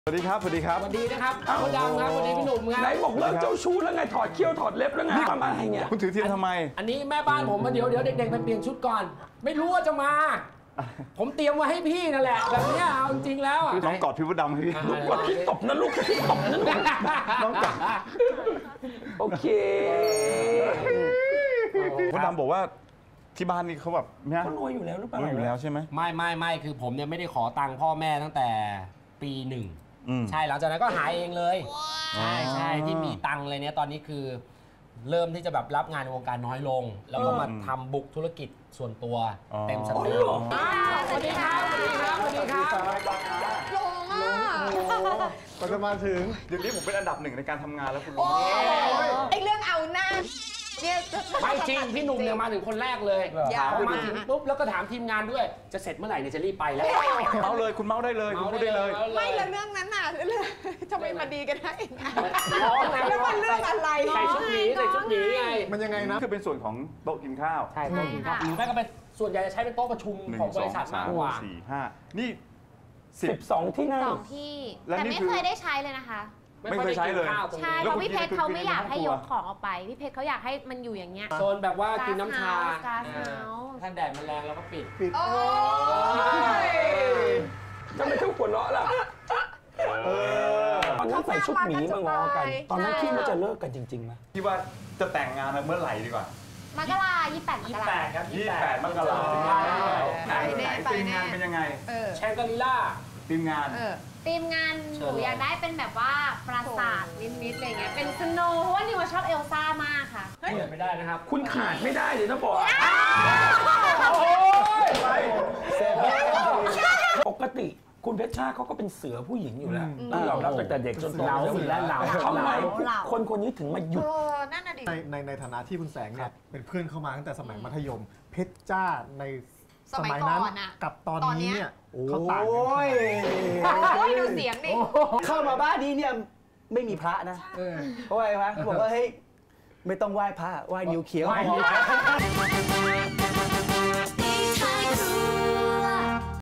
สวัสดีครับ สวัสดีครับสวัสดีนะครับคุณดำครับสวัสดีพี่หนุ่มครับไหนบอกเลิกเจ้าชู้แล้วไงถอดเขี้ยวถอดเล็บแล้วไงทำอะไรเงี้ยคุณถือเทียนทำไมอันนี้แม่บ้านผมมาเดี๋ยวเด็กๆไปเปลี่ยนชุดก่อน ไม่รู้ว่าจะมา ผมเตรียมไว้ให้พี่นั่นแหละแบบนี้เอาจริงๆแล้วน้องกอดพี่มดดำให้พี่ลูกกดพี่ตบนะลูกพี่ตบนะลูกน้องกอดโอเคมดดำบอกว่าที่บ้านนี่เขาแบบเนี่ยเขารวยอยู่แล้วหรือเปล่ารวยอยู่แล้วใช่ไหมไม่คือผมเนี่ยไม่ได้ขอตังค์พ่อแม่ตั้งแต่ปีหนึ่งใช่หลังจากนั้นก็หาเองเลยใช่ที่มีตังค์เลยเนี่ยตอนนี้คือเริ่มที่จะแบบรับงานในวงการน้อยลง แล้วก็มาทำบุกธุรกิจส่วนตัวเต็มสตรีมสวัสดีครับสวัสดีครับสวัสดีครับลงก็จะมาถึงเดี๋ยวนี้ผมเป็นอันดับหนึ่งในการทำงานแล้วคุณรู้ไหมไอเรื่องเอาหน้าเนี่ยไม่จริงพี่หนุ่มเนี่ยมาถึงคนแรกเลยพอมาถึงปุ๊บแล้วก็ถามทีมงานด้วยจะเสร็จเมื่อไหร่เนี่ยจะรีบไปแล้วเมาเลยคุณเมาได้เลยคุณพูดได้เลยไม่แล้วเรื่องนั้นน่ะทำไมมาดีกันได้แล้วมันเรื่องอะไรใส่ชุดหมีไงมันยังไงนะคือเป็นส่วนของโต๊ะกินข้าวใช่โต๊ะกินข้าวหรือไม่ก็เป็นส่วนใหญ่จะใช้เป็นโต๊ะประชุมของบริษัทมากกว่า 1 2 3 4 5นี่ 12 ที่นั่ง 2 ที่และแต่นี่ไม่คือเคยได้ใช้เลยนะคะไม่เคยใช้เลยใช่เพราะพี่เพชรเขาไม่อยากให้ยกของออกไปพี่เพชรเขาอยากให้มันอยู่อย่างเงี้ยโซนแบบว่ากินน้ำชาก๊าซเฮาส์ถ้าแดดมันแรงเราก็ปิดโอ้ยทำไมต้องหัวเราะล่ะตอนนั้นใส่ชุดหมีมางอกัน ตอนนั้นคิดว่าจะเลิกกันจริงๆไหมคิดว่าจะแต่งงานเมื่อไหร่ดีกว่ามกรา28 มกราครับ 28 มกราคมไหนทีมงานเป็นยังไงแชงกรีล่าทีมงานทีมงานหนูอยากได้เป็นแบบว่าปราสาทนิดๆอะไรเงี้ยเป็นสโนว์เพราะว่านิวชอบเอลซ่ามากค่ะเปิดไม่ได้นะครับคุณขาดไม่ได้เลยนะบอกปกติคุณเพชรชาเขาก็เป็นเสือผู้หญิงอยู่แล้วยอมรับตั้งแต่เด็กจนโตทำไมคนนี้ถึงมาหยุดนั่นน่ะดิในฐานะที่คุณแสงเนี่ยเป็นเพื่อนเข้ามาตั้งแต่สมัยมัธยม เพชรจ้าในสมัยนั้นกับตอนนี้เนี่ยเขาต่างกันดูเสียงดิเข้ามาบ้านนี้เนี่ยไม่มีพระนะเพราะอะไรวะบอกว่าเฮ้ยไม่ต้องไหว้พระไหว้นิ้วเขียว